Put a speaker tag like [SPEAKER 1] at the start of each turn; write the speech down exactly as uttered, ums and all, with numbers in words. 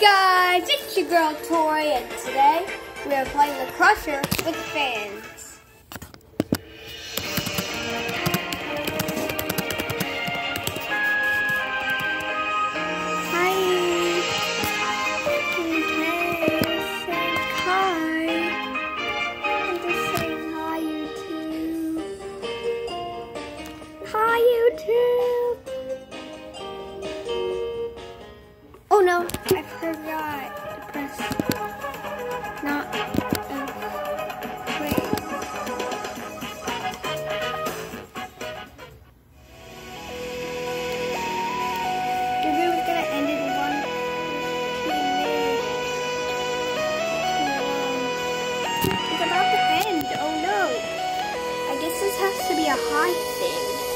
[SPEAKER 1] guys, it's your girl Tori, and today we are playing the Crusher with fans. Hi. Say hi. I'm just saying hi, YouTube. Hi, YouTube. Oh no, I forgot to press not uh, wait. The video is gonna end in one minute. It's about to end. Oh no. I guess this has to be a high thing.